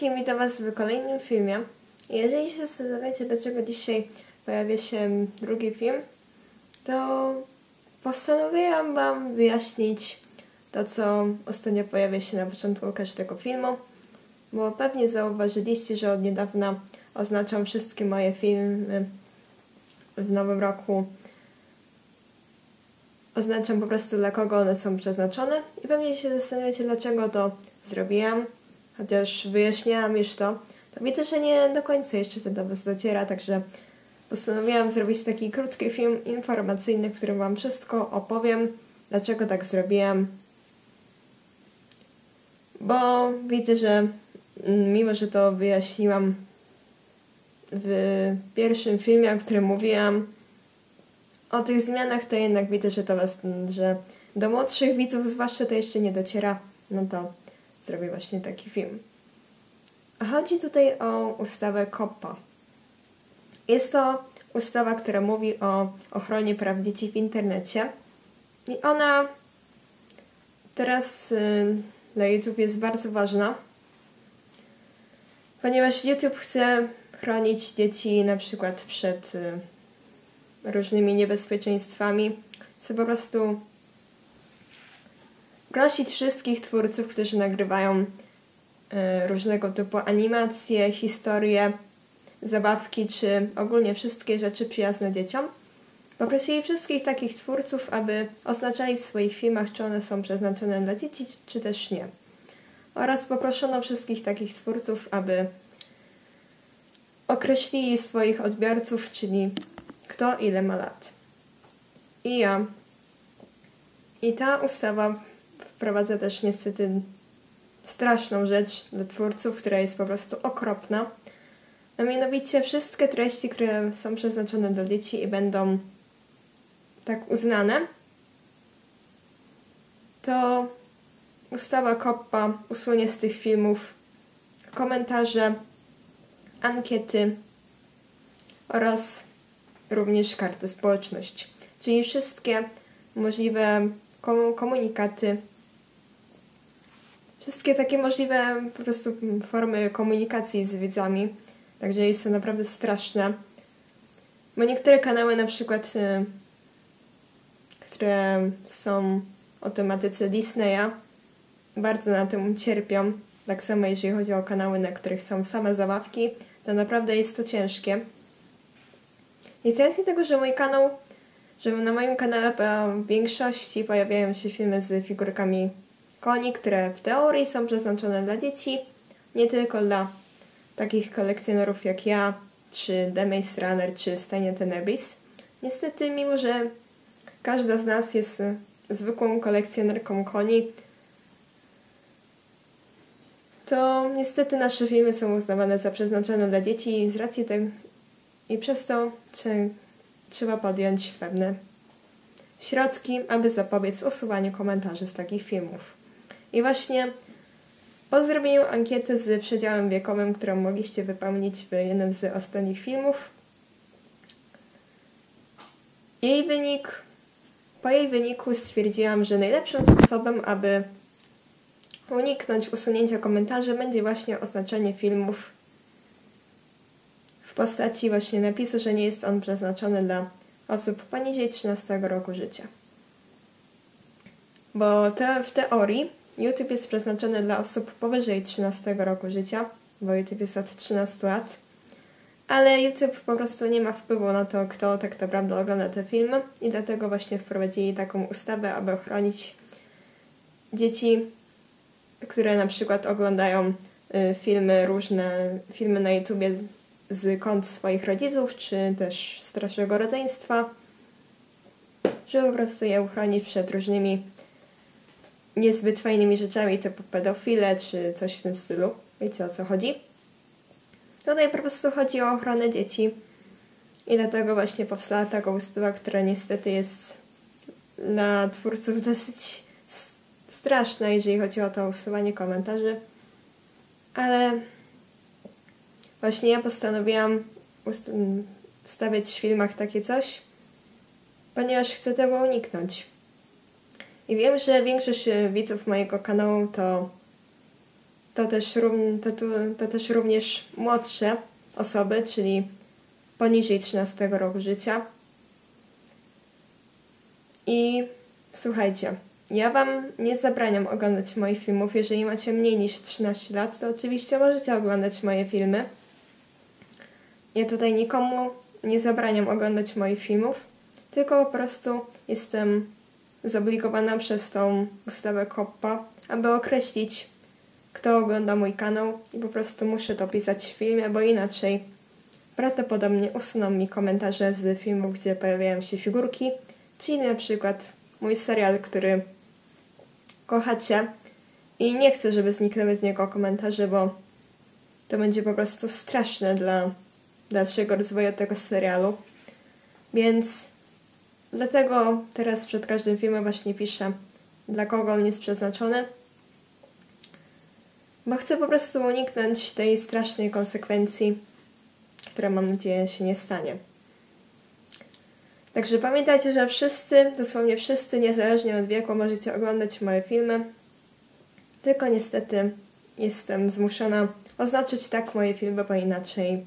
Cześć, witam Was w kolejnym filmie. Jeżeli się zastanawiacie, dlaczego dzisiaj pojawia się drugi film, to postanowiłam Wam wyjaśnić to, co ostatnio pojawia się na początku każdego filmu, bo pewnie zauważyliście, że od niedawna oznaczam wszystkie moje filmy w nowym roku. Oznaczam po prostu, dla kogo one są przeznaczone i pewnie się zastanawiacie, dlaczego to zrobiłam. Chociaż wyjaśniałam już to widzę, że nie do końca jeszcze to do Was dociera, także postanowiłam zrobić taki krótki film informacyjny, w którym Wam wszystko opowiem, dlaczego tak zrobiłam. Bo widzę, że mimo, że to wyjaśniłam w pierwszym filmie, o którym mówiłam o tych zmianach, to jednak widzę, że do młodszych widzów zwłaszcza to jeszcze nie dociera, no to zrobię właśnie taki film. Chodzi tutaj o ustawę COPPA. Jest to ustawa, która mówi o ochronie praw dzieci w internecie. I ona teraz dla YouTube jest bardzo ważna, ponieważ YouTube chce chronić dzieci na przykład przed różnymi niebezpieczeństwami. Chce po prostu prosić wszystkich twórców, którzy nagrywają różnego typu animacje, historie, zabawki, czy ogólnie wszystkie rzeczy przyjazne dzieciom. Poprosili wszystkich takich twórców, aby oznaczali w swoich filmach, czy one są przeznaczone dla dzieci, czy też nie. Oraz poproszono wszystkich takich twórców, aby określili swoich odbiorców, czyli kto ile ma lat. I ta ustawa wprowadza też niestety straszną rzecz dla twórców, która jest po prostu okropna. A mianowicie wszystkie treści, które są przeznaczone dla dzieci i będą tak uznane, to ustawa COPPA usunie z tych filmów komentarze, ankiety oraz również kartę społeczność. Czyli wszystkie możliwe komunikaty, wszystkie takie możliwe po prostu formy komunikacji z widzami. Także jest to naprawdę straszne. Bo niektóre kanały na przykład, które są o tematyce Disneya, bardzo na tym cierpią. Tak samo jeżeli chodzi o kanały, na których są same zabawki, to naprawdę jest to ciężkie. I z racji tego, że na moim kanale w większości pojawiają się filmy z figurkami koni, które w teorii są przeznaczone dla dzieci, nie tylko dla takich kolekcjonerów jak ja, czy The Maze Runner, czy Stanie Tenebris. Niestety, mimo że każda z nas jest zwykłą kolekcjonerką koni, to niestety nasze filmy są uznawane za przeznaczone dla dzieci i z racji tego i przez to trzeba podjąć pewne środki, aby zapobiec usuwaniu komentarzy z takich filmów. I właśnie po zrobieniu ankiety z przedziałem wiekowym, którą mogliście wypełnić w jednym z ostatnich filmów, po jej wyniku stwierdziłam, że najlepszym sposobem, aby uniknąć usunięcia komentarzy, będzie właśnie oznaczenie filmów w postaci właśnie napisu, że nie jest on przeznaczony dla osób poniżej 13 roku życia. Bo w teorii YouTube jest przeznaczony dla osób powyżej 13 roku życia, bo YouTube jest od 13 lat, ale YouTube po prostu nie ma wpływu na to, kto tak naprawdę ogląda te filmy i dlatego właśnie wprowadzili taką ustawę, aby ochronić dzieci, które na przykład oglądają filmy na YouTubie z kont swoich rodziców, czy też starszego rodzeństwa, żeby po prostu je uchronić przed różnymi niezbyt fajnymi rzeczami typu pedofile, czy coś w tym stylu. Wiecie, o co chodzi? Tutaj po prostu chodzi o ochronę dzieci i dlatego właśnie powstała taka ustawa, która niestety jest dla twórców dosyć straszna, jeżeli chodzi o to usuwanie komentarzy. Ale właśnie ja postanowiłam wstawiać w filmach takie coś, ponieważ chcę tego uniknąć. I wiem, że większość widzów mojego kanału to to też również młodsze osoby, czyli poniżej 13 roku życia. I słuchajcie, ja Wam nie zabraniam oglądać moich filmów. Jeżeli macie mniej niż 13 lat, to oczywiście możecie oglądać moje filmy. Ja tutaj nikomu nie zabraniam oglądać moich filmów, tylko po prostu jestem zobligowana przez tą ustawę KOPPA, aby określić, kto ogląda mój kanał i po prostu muszę to pisać w filmie, bo inaczej prawdopodobnie usuną mi komentarze z filmów, gdzie pojawiają się figurki, czyli na przykład mój serial, który kochacie i nie chcę, żeby zniknęły z niego komentarze, bo to będzie po prostu straszne dla dalszego rozwoju tego serialu. Więc dlatego teraz przed każdym filmem właśnie piszę, dla kogo on jest przeznaczony. Bo chcę po prostu uniknąć tej strasznej konsekwencji, która mam nadzieję się nie stanie. Także pamiętajcie, że wszyscy, dosłownie wszyscy, niezależnie od wieku, możecie oglądać moje filmy. Tylko niestety jestem zmuszona oznaczyć tak moje filmy, bo inaczej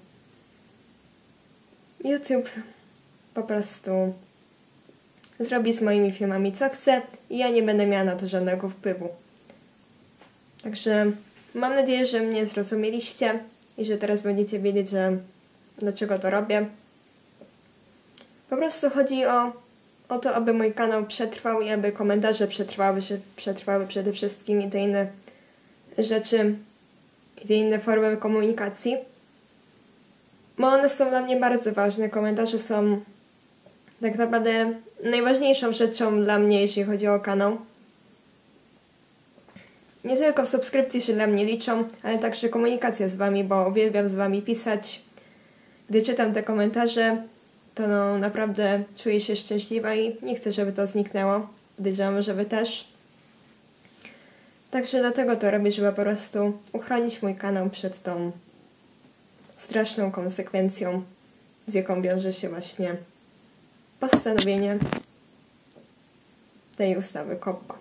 YouTube po prostu zrobi z moimi filmami co chce i ja nie będę miała na to żadnego wpływu. Także mam nadzieję, że mnie zrozumieliście i że teraz będziecie wiedzieć, dlaczego to robię. Po prostu chodzi o to, aby mój kanał przetrwał i aby komentarze przetrwały przede wszystkim i te inne rzeczy, i te inne formy komunikacji. Bo one są dla mnie bardzo ważne. Komentarze są tak naprawdę najważniejszą rzeczą dla mnie, jeśli chodzi o kanał. Nie tylko subskrypcje się dla mnie liczą, ale także komunikacja z Wami, bo uwielbiam z Wami pisać. Gdy czytam te komentarze, to naprawdę czuję się szczęśliwa i nie chcę, żeby to zniknęło. Podejrzewam, że Wy też. Także dlatego to robię, żeby po prostu uchronić mój kanał przed tą straszną konsekwencją, z jaką wiąże się właśnie postanowienie tej ustawy KOPPA.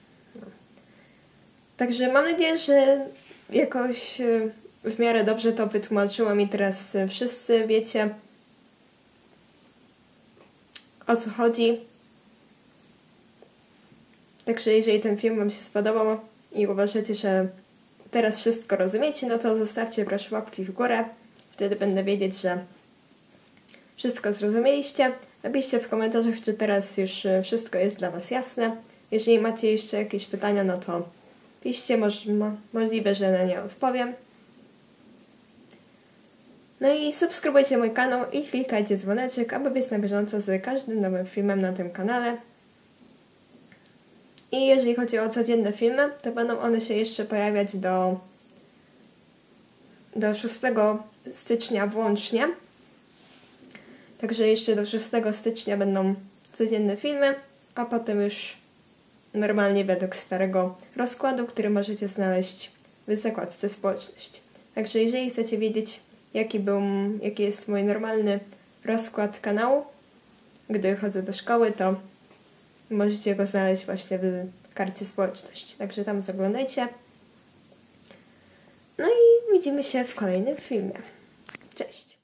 Także mam nadzieję, że jakoś w miarę dobrze to wytłumaczyłam i teraz wszyscy wiecie, o co chodzi. Także jeżeli ten film Wam się spodobał i uważacie, że teraz wszystko rozumiecie, no to zostawcie proszę łapki w górę. Wtedy będę wiedzieć, że wszystko zrozumieliście. Napiszcie w komentarzach, czy teraz już wszystko jest dla Was jasne. Jeżeli macie jeszcze jakieś pytania, no to piszcie, możliwe, że na nie odpowiem. No i subskrybujcie mój kanał i klikajcie dzwoneczek, aby być na bieżąco z każdym nowym filmem na tym kanale. I jeżeli chodzi o codzienne filmy, to będą one się jeszcze pojawiać do 6 stycznia włącznie. Także jeszcze do 6 stycznia będą codzienne filmy, a potem już normalnie według starego rozkładu, który możecie znaleźć w zakładce społeczność. Także jeżeli chcecie wiedzieć, jaki jest mój normalny rozkład kanału, gdy chodzę do szkoły, to możecie go znaleźć właśnie w karcie społeczność. Także tam zaglądajcie. No i widzimy się w kolejnym filmie. Cześć!